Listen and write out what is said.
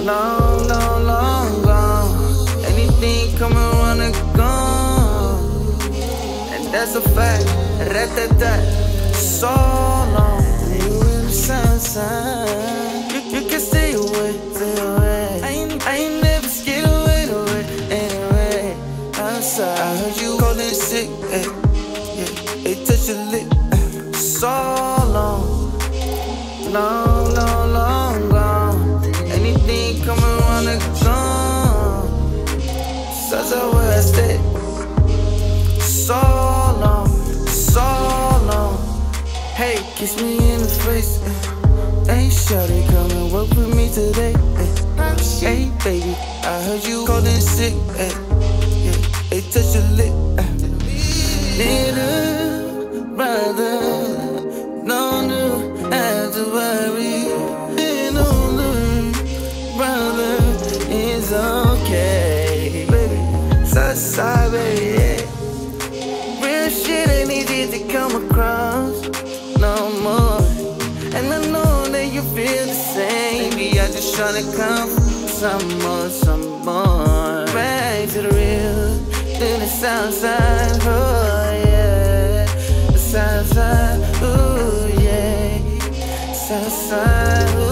long, long, long gone. Anything coming around and gone, and that's a fact. So long, you in the Southside. You can stay away, stay away. I ain't never scared away, anyway. Outside, I heard you cold and sick, hey, touch your lip. So long, long, long, long gone. Anything coming around and gone. Southside where I stay. So long, so long. Hey, kiss me in the face. Hey, shawty, come and work with me today. Hey, baby, I heard you cold and sick. Hey, touch your lip. Little brother, no, have to worry. Little brother, it's okay, baby. Southside, baby. Real shit ain't easy to come across no more. And I know that you feel the same. Maybe I just tryna come some more. Back to the real, to the Southside, oh yeah. The Southside, ooh yeah. Southside, ooh.